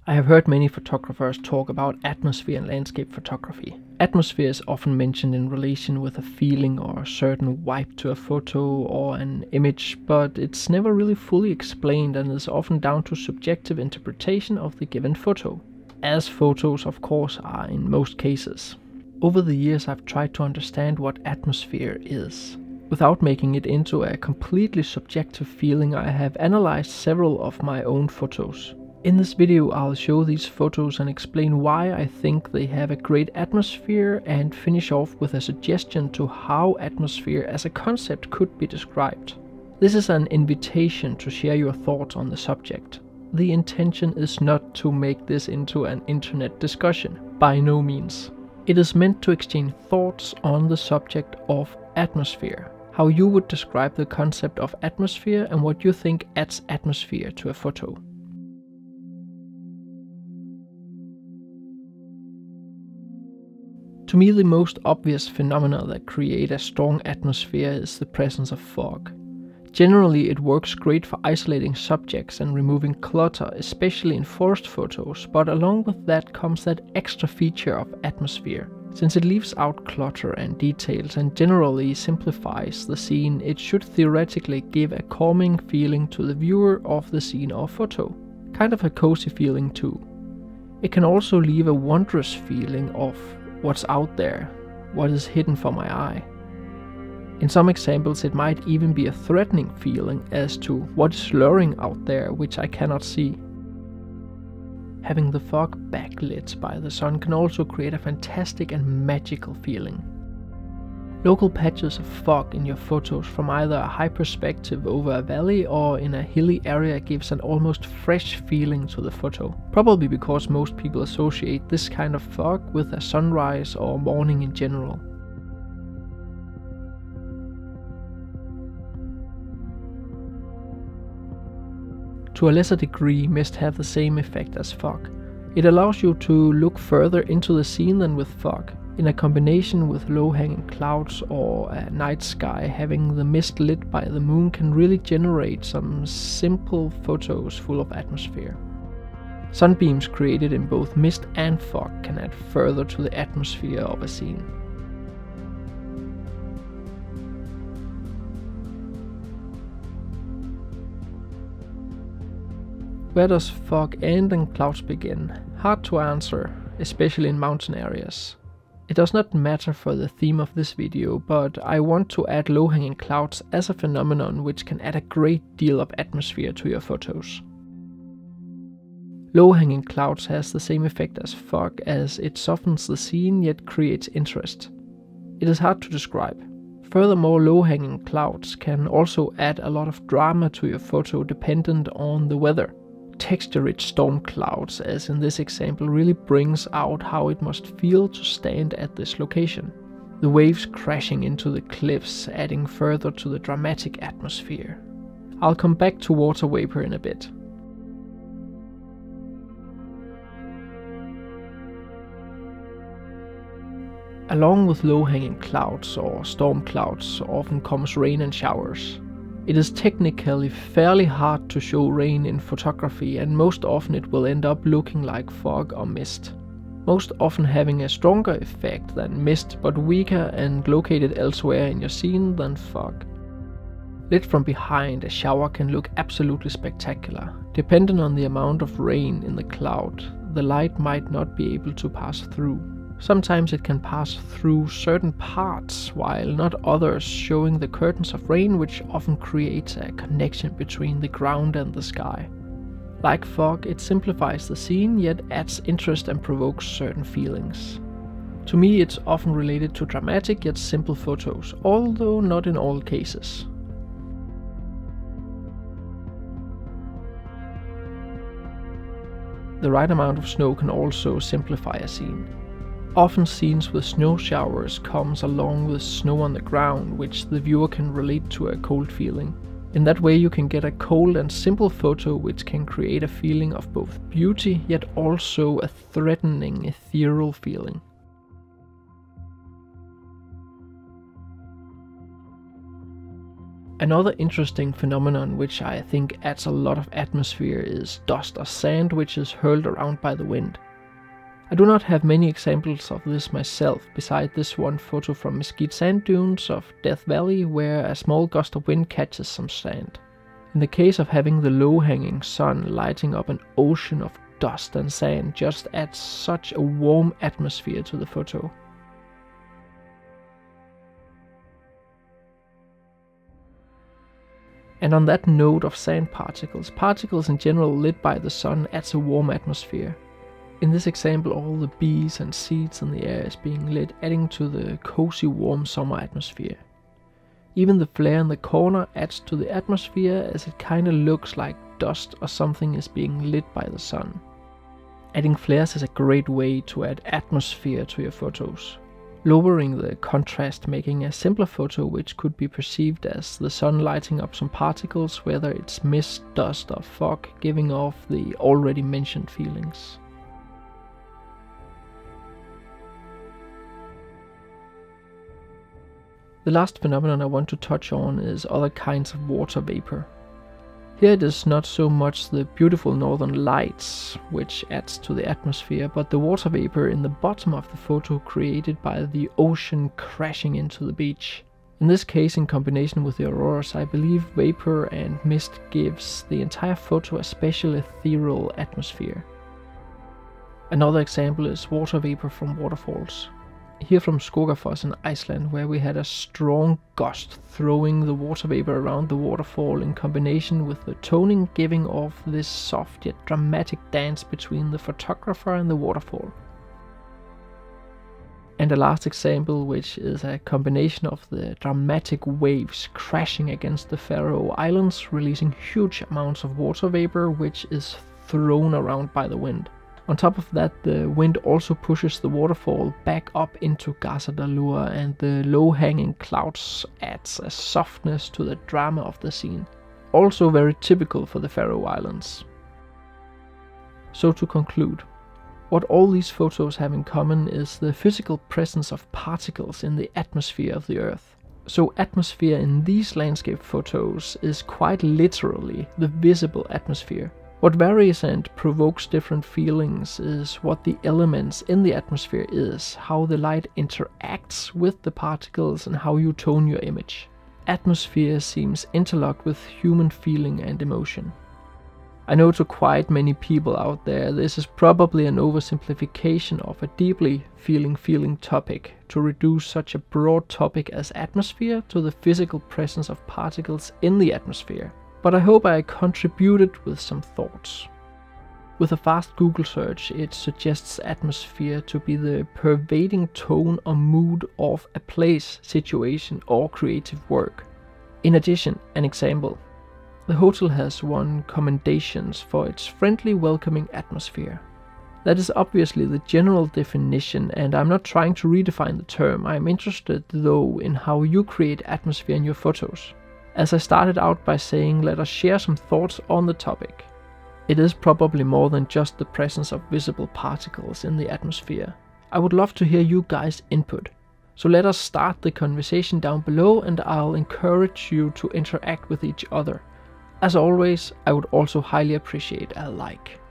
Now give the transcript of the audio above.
I have heard many photographers talk about atmosphere and landscape photography. Atmosphere is often mentioned in relation with a feeling or a certain vibe to a photo or an image, but it's never really fully explained and is often down to subjective interpretation of the given photo, as photos of course are in most cases. Over the years I've tried to understand what atmosphere is. Without making it into a completely subjective feeling, I have analyzed several of my own photos. In this video I'll show these photos and explain why I think they have a great atmosphere and finish off with a suggestion to how atmosphere as a concept could be described. This is an invitation to share your thoughts on the subject. The intention is not to make this into an internet discussion, by no means. It is meant to exchange thoughts on the subject of atmosphere, how you would describe the concept of atmosphere and what you think adds atmosphere to a photo. To me, the most obvious phenomena that create a strong atmosphere is the presence of fog. Generally, it works great for isolating subjects and removing clutter, especially in forest photos, but along with that comes that extra feature of atmosphere. Since it leaves out clutter and details and generally simplifies the scene, it should theoretically give a calming feeling to the viewer of the scene or photo. Kind of a cozy feeling too. It can also leave a wondrous feeling of what's out there, what is hidden from my eye. In some examples it might even be a threatening feeling as to what is lurking out there which I cannot see. Having the fog backlit by the sun can also create a fantastic and magical feeling. Local patches of fog in your photos from either a high perspective over a valley or in a hilly area gives an almost fresh feeling to the photo. Probably because most people associate this kind of fog with a sunrise or morning in general. To a lesser degree, mist have the same effect as fog. It allows you to look further into the scene than with fog. In a combination with low-hanging clouds or a night sky, having the mist lit by the moon can really generate some simple photos full of atmosphere. Sunbeams created in both mist and fog can add further to the atmosphere of a scene. Where does fog end and clouds begin? Hard to answer, especially in mountain areas. It does not matter for the theme of this video, but I want to add low-hanging clouds as a phenomenon which can add a great deal of atmosphere to your photos. Low-hanging clouds has the same effect as fog, as it softens the scene yet creates interest. It is hard to describe. Furthermore, low-hanging clouds can also add a lot of drama to your photo dependent on the weather. Texture-rich storm clouds, as in this example, really brings out how it must feel to stand at this location. The waves crashing into the cliffs adding further to the dramatic atmosphere. I'll come back to water vapor in a bit. Along with low-hanging clouds or storm clouds often comes rain and showers. It is technically fairly hard to show rain in photography, and most often it will end up looking like fog or mist. Most often having a stronger effect than mist, but weaker and located elsewhere in your scene than fog. Lit from behind, a shower can look absolutely spectacular. Depending on the amount of rain in the cloud, the light might not be able to pass through. Sometimes it can pass through certain parts, while not others, showing the curtains of rain, which often creates a connection between the ground and the sky. Like fog, it simplifies the scene, yet adds interest and provokes certain feelings. To me, it's often related to dramatic yet simple photos, although not in all cases. The right amount of snow can also simplify a scene. Often scenes with snow showers comes along with snow on the ground, which the viewer can relate to a cold feeling. In that way you can get a cold and simple photo which can create a feeling of both beauty yet also a threatening, ethereal feeling. Another interesting phenomenon which I think adds a lot of atmosphere is dust or sand which is hurled around by the wind. I do not have many examples of this myself, beside this one photo from Mesquite Sand Dunes of Death Valley where a small gust of wind catches some sand. In the case of having the low-hanging sun lighting up an ocean of dust and sand just adds such a warm atmosphere to the photo. And on that note of sand particles, particles in general lit by the sun adds a warm atmosphere. In this example, all the bees and seeds in the air is being lit, adding to the cozy warm summer atmosphere. Even the flare in the corner adds to the atmosphere as it kinda looks like dust or something is being lit by the sun. Adding flares is a great way to add atmosphere to your photos, lowering the contrast, making a simpler photo which could be perceived as the sun lighting up some particles, whether it's mist, dust or fog, giving off the already mentioned feelings. The last phenomenon I want to touch on is other kinds of water vapor. Here it is not so much the beautiful northern lights which adds to the atmosphere, but the water vapor in the bottom of the photo created by the ocean crashing into the beach. In this case, in combination with the auroras, I believe vapor and mist gives the entire photo a special ethereal atmosphere. Another example is water vapor from waterfalls. Here from Skogafoss in Iceland, where we had a strong gust throwing the water vapor around the waterfall in combination with the toning, giving off this soft yet dramatic dance between the photographer and the waterfall. And a last example, which is a combination of the dramatic waves crashing against the Faroe Islands, releasing huge amounts of water vapor which is thrown around by the wind. On top of that, the wind also pushes the waterfall back up into Garsadalur, and the low-hanging clouds adds a softness to the drama of the scene. Also very typical for the Faroe Islands. So to conclude, what all these photos have in common is the physical presence of particles in the atmosphere of the Earth. So atmosphere in these landscape photos is quite literally the visible atmosphere. What varies and provokes different feelings is what the elements in the atmosphere is, how the light interacts with the particles and how you tone your image. Atmosphere seems interlocked with human feeling and emotion. I know to quite many people out there this is probably an oversimplification of a deeply feeling topic to reduce such a broad topic as atmosphere to the physical presence of particles in the atmosphere. But I hope I contributed with some thoughts. With a fast Google search, it suggests atmosphere to be the pervading tone or mood of a place, situation or creative work. In addition, an example. The hotel has won commendations for its friendly, welcoming atmosphere. That is obviously the general definition, and I'm not trying to redefine the term. I'm interested though in how you create atmosphere in your photos. As I started out by saying, let us share some thoughts on the topic. It is probably more than just the presence of visible particles in the atmosphere. I would love to hear you guys' input. So let us start the conversation down below, and I'll encourage you to interact with each other. As always, I would also highly appreciate a like.